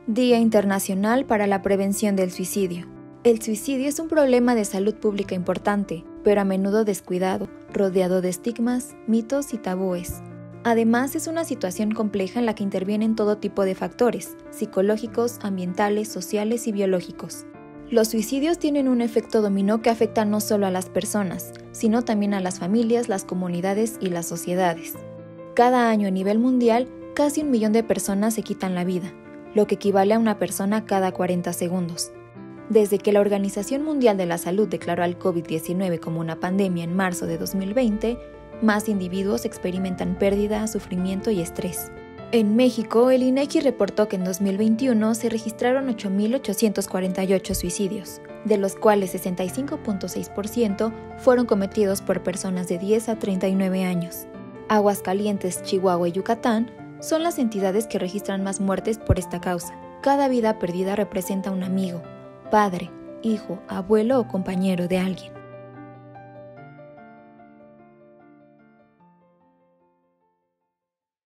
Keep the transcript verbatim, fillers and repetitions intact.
Día Internacional para la Prevención del Suicidio. El suicidio es un problema de salud pública importante, pero a menudo descuidado, rodeado de estigmas, mitos y tabúes. Además, es una situación compleja en la que intervienen todo tipo de factores, psicológicos, ambientales, sociales y biológicos. Los suicidios tienen un efecto dominó que afecta no solo a las personas, sino también a las familias, las comunidades y las sociedades. Cada año a nivel mundial, casi un millón de personas se quitan la vida, lo que equivale a una persona cada cuarenta segundos. Desde que la Organización Mundial de la Salud declaró al COVID diecinueve como una pandemia en marzo de dos mil veinte, más individuos experimentan pérdida, sufrimiento y estrés. En México, el INEGI reportó que en dos mil veintiuno se registraron ocho mil ochocientos cuarenta y ocho suicidios, de los cuales sesenta y cinco punto seis por ciento fueron cometidos por personas de diez a treinta y nueve años. Aguascalientes, Chihuahua y Yucatán son las entidades que registran más muertes por esta causa. Cada vida perdida representa un amigo, padre, hijo, abuelo o compañero de alguien.